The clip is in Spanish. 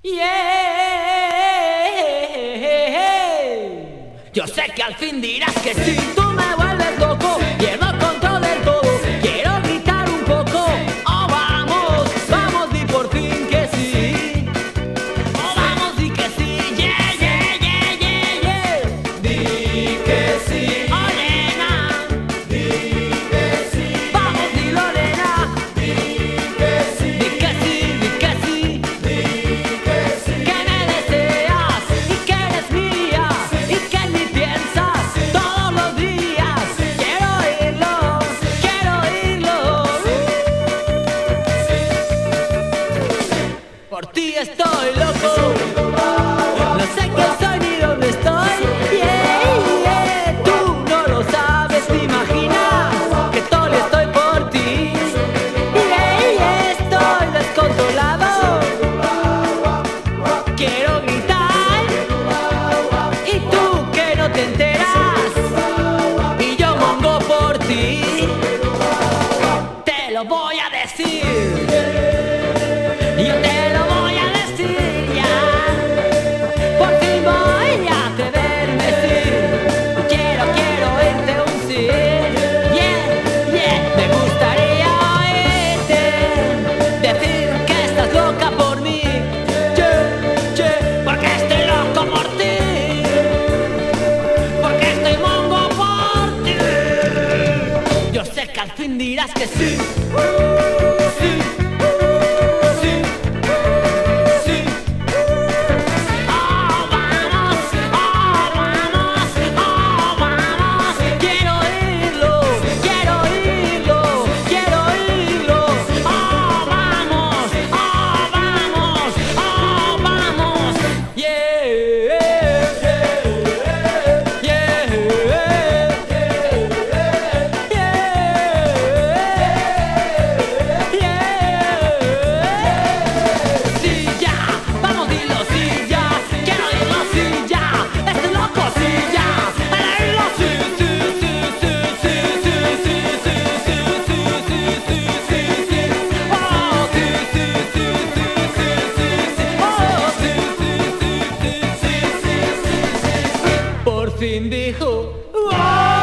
Yo sé que al fin dirás que sí, tú me vuelves loco, pierdo el control del todo, quiero gritar un poco. Oh, vamos, vamos, di por fin que sí. Oh, vamos, di que sí, yeah, yeah, yeah, yeah, yeah. Di que sí, oh, nena, di que sí. Vamos, di Lorena, di que sí, di que sí, di que sí, di que sí. Que me deseas y que eres mía y que en mí piensas todos los días. Quiero oírlo, quiero oírlo. Por ti estoy loco, no sé quién soy ni dónde estoy. Tú no lo sabes, te imaginas que todo estoy por ti. Estoy descontrolado, quiero gritar y tú que no te enteras y yo mongo por ti. Te lo voy a decir, yo te lo voy a decir ya. Por fin voy a atreverme, sí. Quiero oírte un sí. Yeah, yeah. Me gustaría oírte decir que estás loca por mí. Yeah, yeah. Porque estoy loco por ti. Porque estoy mongo por ti. Yo sé que al fin dirás que sí. Sí. Sí. Sí. Oh, vamos, oh, vamos, oh, vamos. Quiero oírlo, quiero oírlo, quiero oírlo. Oh, vamos, oh, vamos, oh, vamos. Yeah, yeah, yeah, yeah. Sí, ya, vamos, dilo, sí, ya. Quiero oírlo, sí, ya. Estoy loco, sí, ya. Para oírlo, sí, sí, sí, sí, sí, sí, sí, sí, sí, sí, sí, sí, sí. Oh, sí, sí, sí, sí, sí, sí, sí. Oh, sí, sí, sí, sí, sí, sí, sí, sí. Por fin dijo, oh.